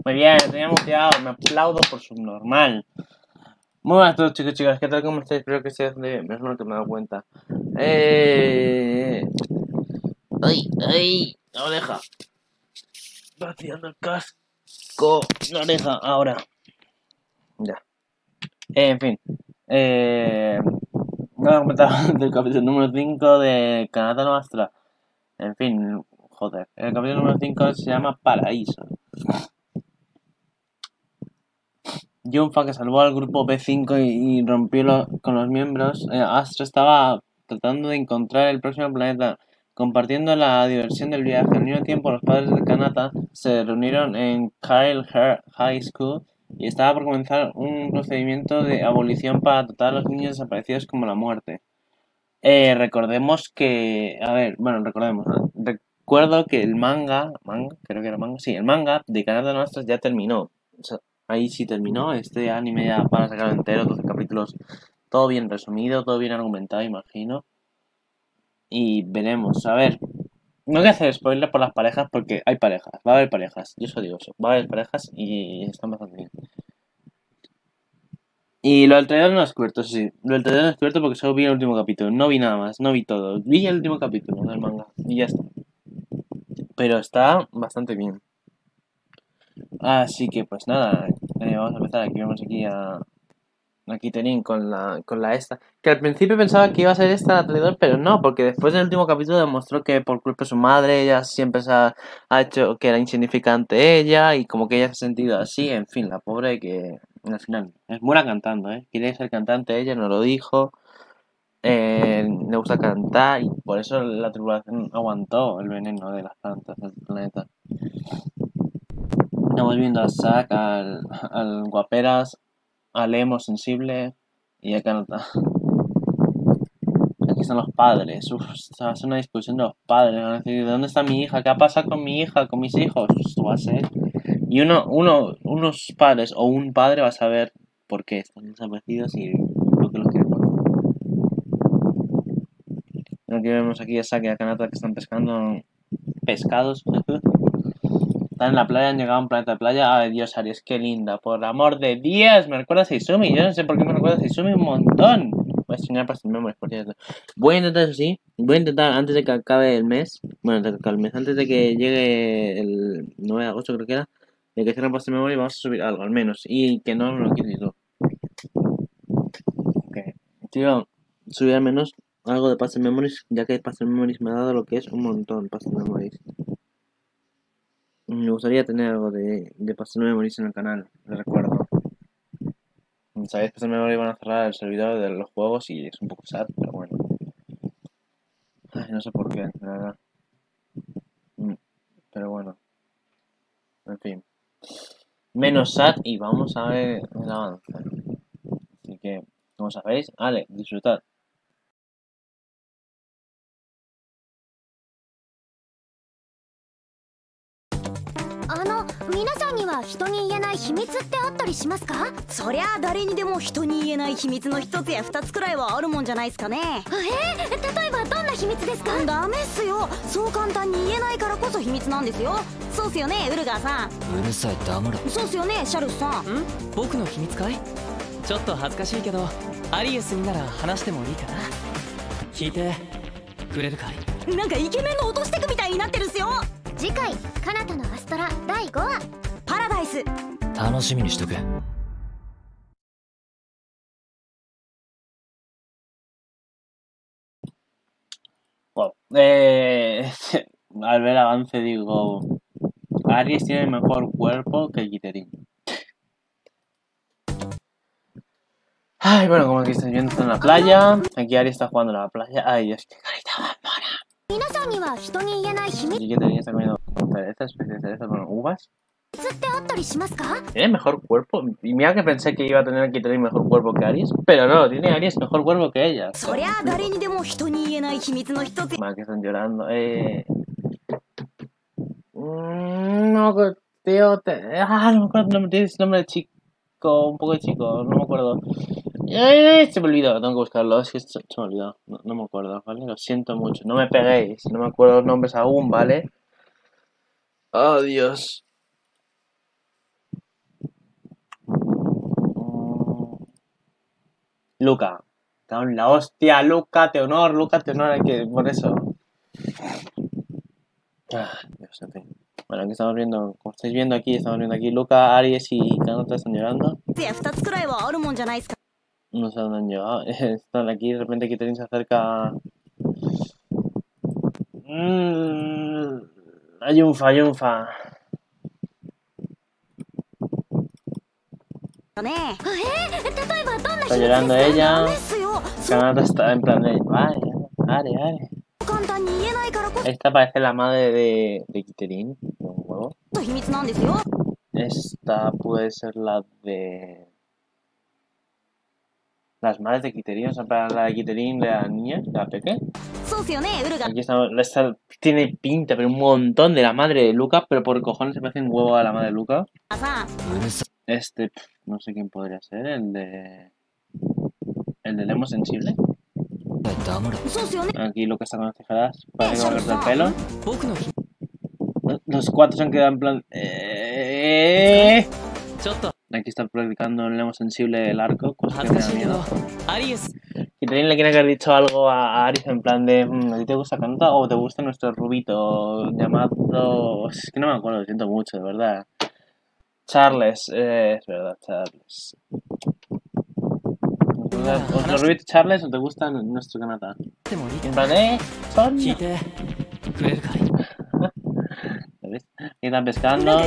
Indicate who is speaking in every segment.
Speaker 1: Muy bien, tenía muteado, me aplaudo por subnormal. Muy buenas a todos, chicos y chicas, ¿qué tal? ¿Cómo estáis? Espero que estéis bastante bien, menos mal que me he dado cuenta. ¡Ay! La oreja. Vaciando el casco. La oreja, ahora. Ya. En fin. No he comentado del capítulo número 5 de Canata Nostra. En fin, joder. El capítulo número 5 se llama Paraíso. Junfa, que salvó al grupo B5 y rompió con los miembros, Astra estaba tratando de encontrar el próximo planeta. Compartiendo la diversión del viaje, al mismo tiempo los padres de Kanata se reunieron en Kyle High School y estaba por comenzar un procedimiento de abolición para tratar a los niños desaparecidos como la muerte. Recordemos que... recordemos. ¿No? Recuerdo que el manga, creo que era manga, sí, el manga de Kanata Nostra ya terminó. O sea, ahí sí terminó. Este anime ya van a sacarlo entero, 12 capítulos, todo bien resumido, todo bien argumentado, imagino. Y veremos, a ver. No voy a hacer spoiler por las parejas porque hay parejas, va a haber parejas, yo solo digo eso, va a haber parejas y están bastante bien. Y lo del trailer no es cierto, sí. Lo del trailer no es cierto porque solo vi el último capítulo. No vi nada más, no vi todo. Vi el último capítulo del manga y ya está. Pero está bastante bien. Así que pues nada, vamos a empezar. Aquí vemos aquí Tenin con la esta. Que al principio pensaba que iba a ser esta la traidor, pero no, porque después del último capítulo demostró que por culpa de su madre ella siempre ha hecho que era insignificante ella y como que ella se ha sentido así. En fin, la pobre que al final es buena cantando, quiere ser cantante, ella no lo dijo. Le gusta cantar y por eso la tripulación aguantó el veneno de las plantas del planeta. Estamos viendo a Zack, al Guaperas, al Emo sensible y a Kanata. Aquí están los padres. Esta va a ser una discusión de los padres. Van a decir, ¿dónde está mi hija? ¿Qué ha pasado con mi hija? ¿Con mis hijos? Esto va a ser. Y unos padres o un padre va a saber por qué están desaparecidos y lo que los quiere matar. Aquí vemos aquí a Zack y a Kanata que están pescando pescados. Están en la playa, han llegado a un planeta de playa. Ay, Dios, Aries, qué linda. Por amor de Dios, me recuerda a Seizumi. Yo no sé por qué me recuerda a Seizumi un montón. Voy a enseñar para sus memories, por cierto. Voy a intentar eso sí. Voy a intentar antes de que acabe el mes. Bueno, antes de que acabe el mes. Antes de que llegue el 9 de agosto, creo que era. De que cierren Pastel Memory, vamos a subir algo, al menos. Y que no lo quites tú. Ok. Tío, subir al menos algo de Pastel Memories, ya que Pastel Memories me ha dado lo que es un montón Pastel Memories. Me gustaría tener algo de Pastel Memories en el canal, les recuerdo. Sabéis que Pastel Memories van a cerrar el servidor de los juegos y es un poco sad, pero bueno. Ay, no sé por qué, la verdad. Pero bueno. En fin. Menos sad y vamos a ver el avance. Así que, como sabéis, disfrutad.
Speaker 2: 皆さんには人に言えない秘密ってあったりしますか？そりゃあ誰にでも人に言えない秘密の一つや二つくらいはあるもんじゃないですかね。例えばどんな秘密ですか？ダメっすよ。そう簡単に言えないからこそ秘密なんですよ。そうっすよね、ウルガーさん。うるさい、黙れ。そうっすよね、シャルスさん。
Speaker 3: 僕の秘密かい？ちょっと恥ずかしいけどアリエスになら話してもいいかな。聞いてくれるかい？
Speaker 2: なんかイケメンの落としてくみたいになってるっすよ。次回「カナタのアストラ」第5話「パラダイス」
Speaker 3: 楽しみにしとく。
Speaker 1: Wow. Al ver el avance digo, Aries tiene el mejor cuerpo que Giterin. Ay, bueno, como que estáis viendo, está en la playa. Aquí Aries está jugando en la playa. Ay, Dios, qué carita más mona. Y Giterin está comiendo cerezas, especies de cerezas, bueno, uvas. ¿Tiene mejor cuerpo? Y mira que pensé que iba a tener que tener mejor cuerpo que Aries, pero no, tiene Aries mejor cuerpo que ella. Mal que están llorando. No, tío, no me acuerdo el nombre, tienes nombre de chico, un poco de chico, no me acuerdo. Se me olvidó, tengo que buscarlo, es que se me olvidó, no me acuerdo, ¿vale? Lo siento mucho, no me peguéis, no me acuerdo los nombres aún, ¿vale? Oh, Dios. Luca. Cago en la hostia, Luca, te honor, hay que... Por eso. Dios, en fin. Bueno, aquí estamos viendo, como estáis viendo aquí, Luca, Aries y Kanata están llorando. No sé dónde han llegado. Están aquí, de repente Kiterin se acerca. Ayunfa. Está llorando ella. Kanata está en plan de... Vale. Esta parece la madre de Kiterin. Un huevo. Esta puede ser la de... Las madres de Kiterin, o sea, para la de Kiterin, de la niña, de la peque. Aquí está, esta tiene pinta, pero un montón de la madre de Luca, pero por cojones se parece un huevo a la madre de Luca. Este, no sé quién podría ser, el de Lemo Sensible. Aquí Luca está con las tijeras, parece que va a cortar el pelo. Los cuatro se han quedado en plan... Aquí está practicando el Lemo Sensible el arco, cosa que me da miedo. Y también le quiere haber dicho algo a Aris en plan de ¿a ti te gusta Kanata o te gusta nuestro rubito llamado... Es que no me acuerdo, lo siento mucho, de verdad. Charles, es verdad, Charles. ¿Nuestro rubito Charles o te gusta nuestro Kanata? En plan son... ¿Ves? Y están pescando.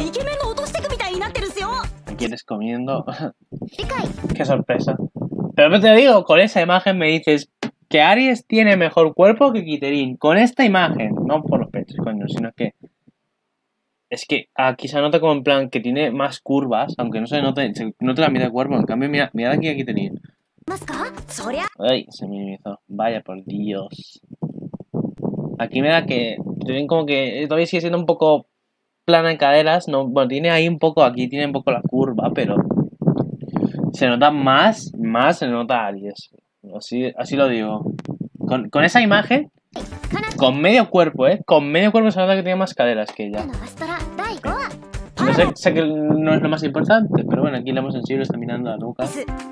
Speaker 1: Aquí eres comiendo. Qué sorpresa. Pero te digo, con esa imagen me dices que Aries tiene mejor cuerpo que Kiterin. Con esta imagen, no por los pechos, coño, sino que... Es que aquí se nota como en plan que tiene más curvas, aunque no se note la mitad del cuerpo. En cambio, mira aquí a Kiterin. Ay, se minimizó. Vaya por Dios. Aquí me da que Kiterin como que todavía sigue siendo un poco plana en caderas. No, bueno, tiene ahí un poco, aquí tiene un poco la curva, pero... Se nota más se nota Aries. Así lo digo. Con esa imagen, con medio cuerpo, con medio cuerpo se nota que tiene más caderas que ella. No sé que no es lo más importante, pero bueno, aquí Lemo Sensible está mirando a Luca.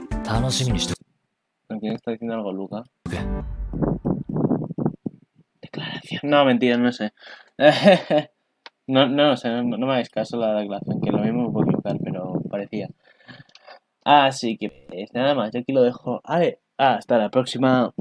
Speaker 1: ¿Quién está diciendo algo, Luca? Declaración. No, mentira, no sé. No sé, no me hagáis caso a la declaración, que lo mismo me puedo equivocar, pero parecía. Así que nada más, yo aquí lo dejo. A ver, hasta la próxima.